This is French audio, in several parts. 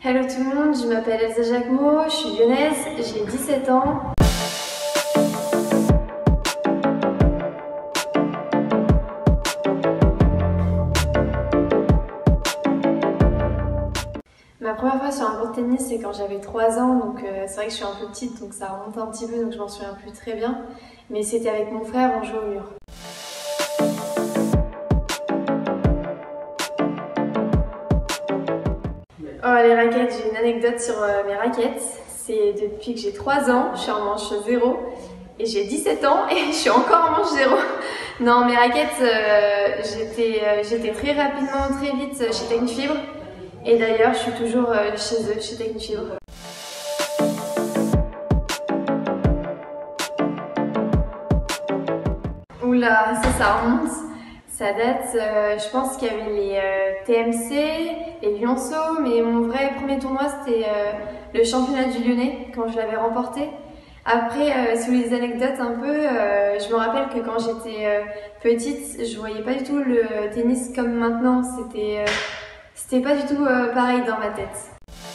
Hello tout le monde, je m'appelle Elsa Jacquemot, je suis lyonnaise, j'ai 17 ans. Ma première fois sur un court de tennis, c'est quand j'avais 3 ans, donc c'est vrai que je suis un peu petite, donc ça remonte un petit peu, donc je m'en souviens plus très bien. Mais c'était avec mon frère, on jouait au mur. Oh, les raquettes, j'ai une anecdote sur mes raquettes. C'est depuis que j'ai 3 ans, je suis en manche 0 et j'ai 17 ans et je suis encore en manche 0. Non, mes raquettes, j'étais très rapidement, très vite chez Technifibre. Et d'ailleurs, je suis toujours chez eux, chez Technifibre. Oula, ça remonte. Ça date, je pense qu'il y avait les TMC, les Lyonceaux, mais mon vrai premier tournoi c'était le championnat du Lyonnais quand je l'avais remporté. Après, sous les anecdotes un peu, je me rappelle que quand j'étais petite, je voyais pas du tout le tennis comme maintenant. C'était pas du tout pareil dans ma tête.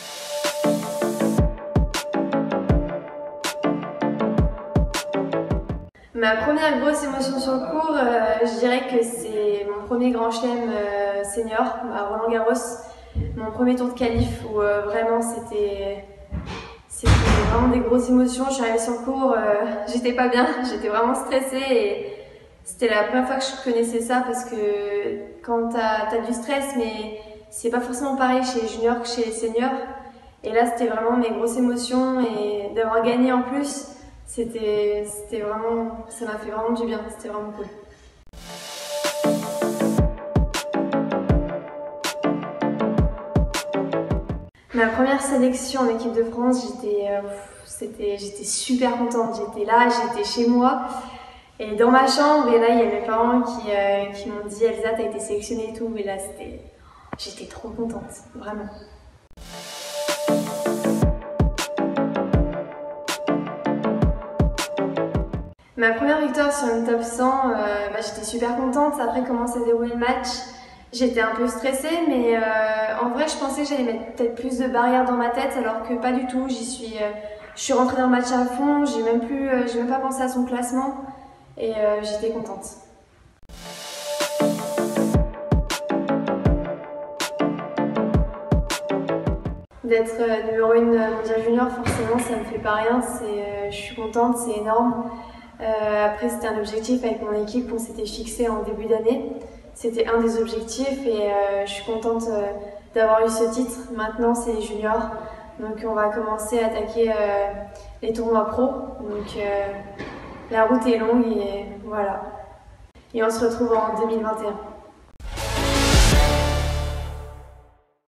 Ma première grosse émotion sur le court, je dirais que c'est mon premier grand chelem senior à Roland Garros, mon premier tour de qualif où vraiment c'était vraiment des grosses émotions. Je suis arrivée sur le court, j'étais pas bien, j'étais vraiment stressée et c'était la première fois que je connaissais ça parce que quand t'as du stress, mais c'est pas forcément pareil chez les juniors que chez les seniors. Et là c'était vraiment mes grosses émotions et d'avoir gagné en plus. C'était vraiment, ça m'a fait vraiment du bien, c'était vraiment cool. Ma première sélection en équipe de France, j'étais super contente. J'étais là, j'étais chez moi et dans ma chambre et là il y a mes parents qui m'ont dit Elsa t'as été sélectionnée et tout, mais là j'étais trop contente, vraiment. Ma première victoire sur une top 100, j'étais super contente. Après comment s'est déroulé le match, j'étais un peu stressée, mais en vrai je pensais que j'allais mettre peut-être plus de barrières dans ma tête, alors que pas du tout. Je suis rentrée dans le match à fond, j'ai même pas pensé à son classement et j'étais contente. D'être numéro 1 mondial junior, forcément ça me fait pas rien, je suis contente, c'est énorme. Après c'était un objectif avec mon équipe qu'on s'était fixé en début d'année. C'était un des objectifs et je suis contente d'avoir eu ce titre. Maintenant c'est les juniors, donc on va commencer à attaquer les tournois pro. Donc la route est longue et voilà. Et on se retrouve en 2021.